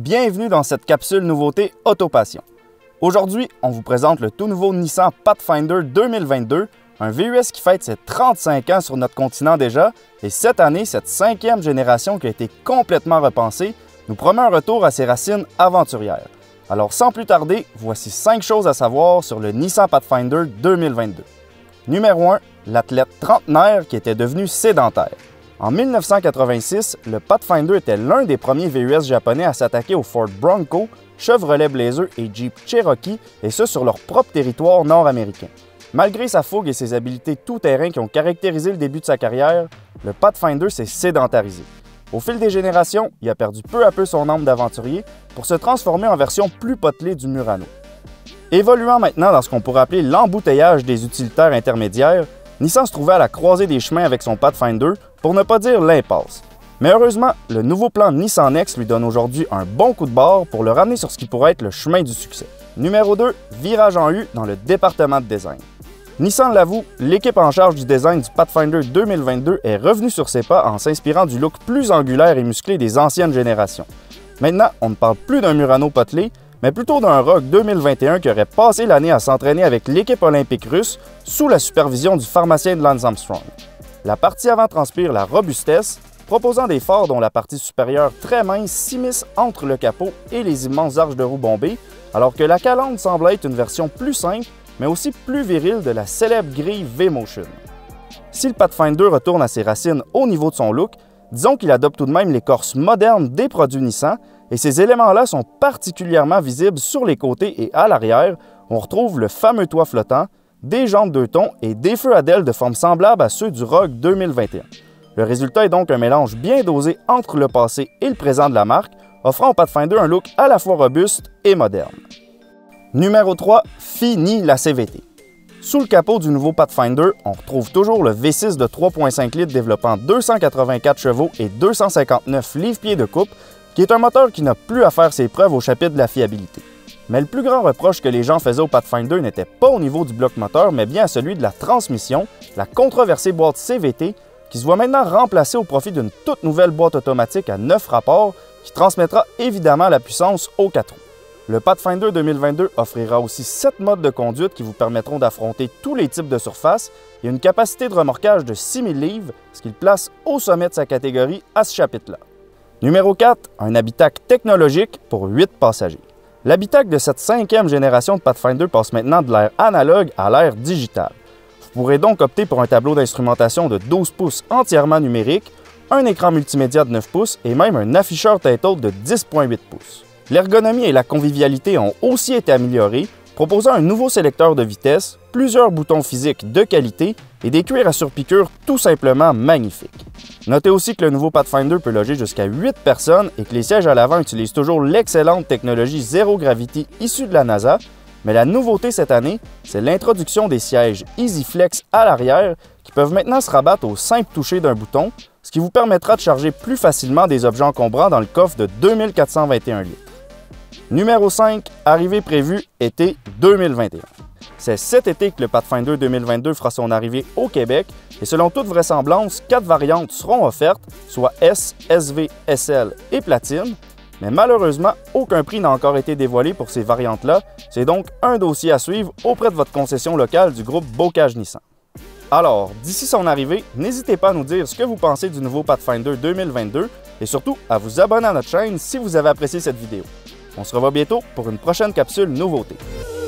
Bienvenue dans cette capsule nouveauté Autopassion. Aujourd'hui, on vous présente le tout nouveau Nissan Pathfinder 2022, un VUS qui fête ses 35 ans sur notre continent déjà, et cette année, cette 5e génération qui a été complètement repensée, nous promet un retour à ses racines aventurières. Alors sans plus tarder, voici 5 choses à savoir sur le Nissan Pathfinder 2022. Numéro 1, l'athlète trentenaire qui était devenu sédentaire. En 1986, le Pathfinder était l'un des premiers VUS japonais à s'attaquer aux Ford Bronco, Chevrolet Blazer et Jeep Cherokee, et ce sur leur propre territoire nord-américain. Malgré sa fougue et ses habiletés tout-terrain qui ont caractérisé le début de sa carrière, le Pathfinder s'est sédentarisé. Au fil des générations, il a perdu peu à peu son âme d'aventurier pour se transformer en version plus potelée du Murano. Évoluant maintenant dans ce qu'on pourrait appeler l'embouteillage des utilitaires intermédiaires, Nissan se trouvait à la croisée des chemins avec son Pathfinder, pour ne pas dire l'impasse. Mais heureusement, le nouveau plan Nissan Next lui donne aujourd'hui un bon coup de barre pour le ramener sur ce qui pourrait être le chemin du succès. Numéro 2, virage en U dans le département de design. Nissan l'avoue, l'équipe en charge du design du Pathfinder 2022 est revenue sur ses pas en s'inspirant du look plus angulaire et musclé des anciennes générations. Maintenant, on ne parle plus d'un Murano potelé, mais plutôt d'un Rogue 2021 qui aurait passé l'année à s'entraîner avec l'équipe olympique russe sous la supervision du pharmacien de Lance Armstrong. La partie avant transpire la robustesse, proposant des phares dont la partie supérieure très mince s'immisce entre le capot et les immenses arches de roues bombées, alors que la calandre semble être une version plus simple, mais aussi plus virile de la célèbre grille V-Motion. Si le Pathfinder retourne à ses racines au niveau de son look, disons qu'il adopte tout de même l'écorce moderne des produits Nissan, et ces éléments-là sont particulièrement visibles sur les côtés et à l'arrière. On retrouve le fameux toit flottant, des jantes 2 tons et des feux à ailes de forme semblable à ceux du Rogue 2021. Le résultat est donc un mélange bien dosé entre le passé et le présent de la marque, offrant au Pathfinder un look à la fois robuste et moderne. Numéro 3, fini la CVT. Sous le capot du nouveau Pathfinder, on retrouve toujours le V6 de 3,5 litres développant 284 chevaux et 259 livres-pieds de coupe, qui est un moteur qui n'a plus à faire ses preuves au chapitre de la fiabilité. Mais le plus grand reproche que les gens faisaient au Pathfinder n'était pas au niveau du bloc moteur, mais bien à celui de la transmission, la controversée boîte CVT, qui se voit maintenant remplacée au profit d'une toute nouvelle boîte automatique à 9 rapports, qui transmettra évidemment la puissance aux 4 roues. Le Pathfinder 2022 offrira aussi 7 modes de conduite qui vous permettront d'affronter tous les types de surfaces et une capacité de remorquage de 6000 livres, ce qui le place au sommet de sa catégorie à ce chapitre-là. Numéro 4, un habitacle technologique pour 8 passagers. L'habitacle de cette 5e génération de Pathfinder passe maintenant de l'ère analogue à l'ère digitale. Vous pourrez donc opter pour un tableau d'instrumentation de 12 pouces entièrement numérique, un écran multimédia de 9 pouces et même un afficheur tête-haute de 10,8 pouces. L'ergonomie et la convivialité ont aussi été améliorées, proposant un nouveau sélecteur de vitesse, plusieurs boutons physiques de qualité et des cuirs à surpiqûre tout simplement magnifiques. Notez aussi que le nouveau Pathfinder peut loger jusqu'à 8 personnes et que les sièges à l'avant utilisent toujours l'excellente technologie Zero Gravity issue de la NASA, mais la nouveauté cette année, c'est l'introduction des sièges EasyFlex à l'arrière qui peuvent maintenant se rabattre au simple toucher d'un bouton, ce qui vous permettra de charger plus facilement des objets encombrants dans le coffre de 2421 litres. Numéro 5, arrivée prévue été 2021. C'est cet été que le Pathfinder 2022 fera son arrivée au Québec et selon toute vraisemblance, 4 variantes seront offertes, soit S, SV, SL et Platine, mais malheureusement, aucun prix n'a encore été dévoilé pour ces variantes-là. C'est donc un dossier à suivre auprès de votre concession locale du groupe Bocage Nissan. Alors, d'ici son arrivée, n'hésitez pas à nous dire ce que vous pensez du nouveau Pathfinder 2022 et surtout à vous abonner à notre chaîne si vous avez apprécié cette vidéo. On se revoit bientôt pour une prochaine capsule nouveauté.